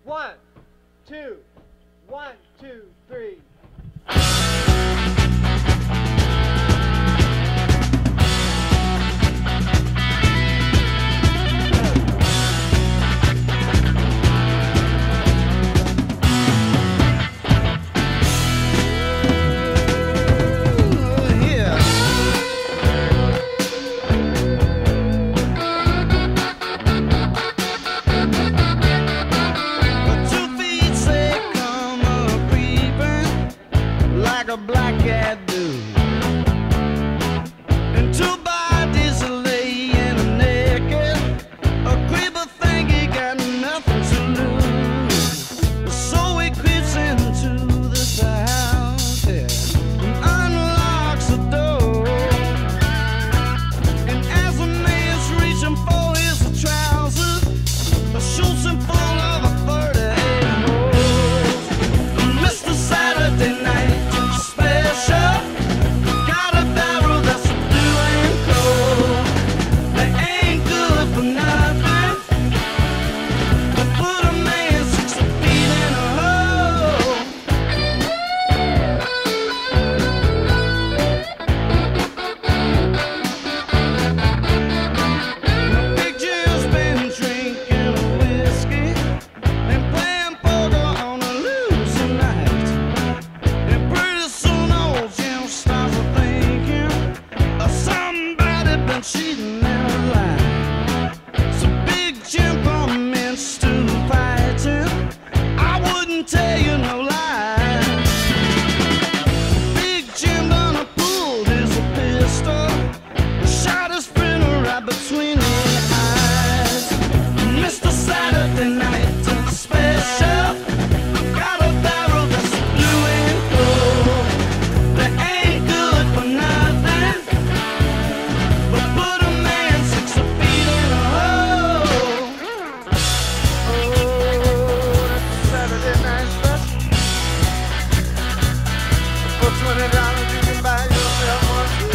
One, two, 1, 2, 3. A black cat do, and two bodies are laying naked. A creeper think he got nothing to lose, so he creeps into this house, yeah, and unlocks the door. And as the man's reaching for his trousers, shoots him full of a 38 holes. Mr. Saturday Night cheating and lying. So Big Jim commenced to fighting. I wouldn't tell you no lie. Big Jim done pulled his pistol, shot his friend right between the eyes. Mr. Saturday Night Special got a barrel that's blue and gold. They ain't good for nothing. $20 you can buy yourself one.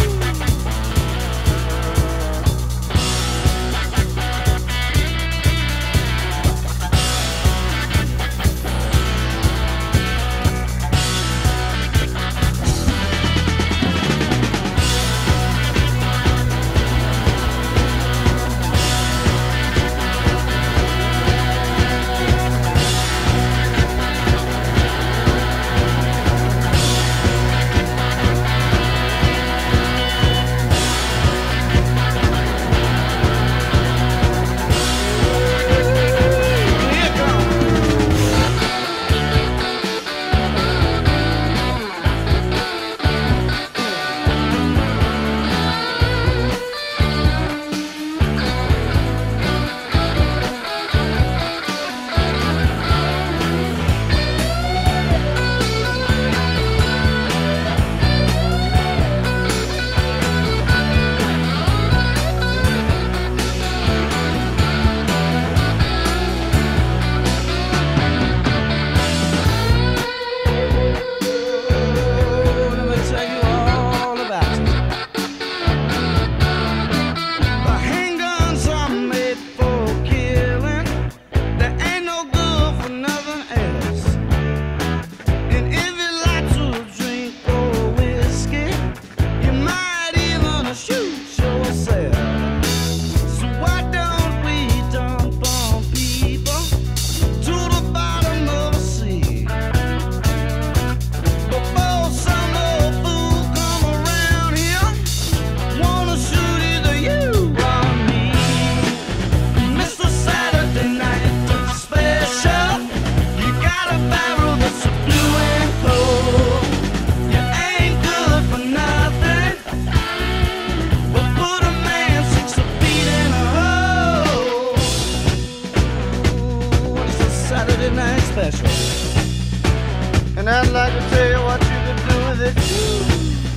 Saturday Night Special, and I'd like to tell you what you can do with it too.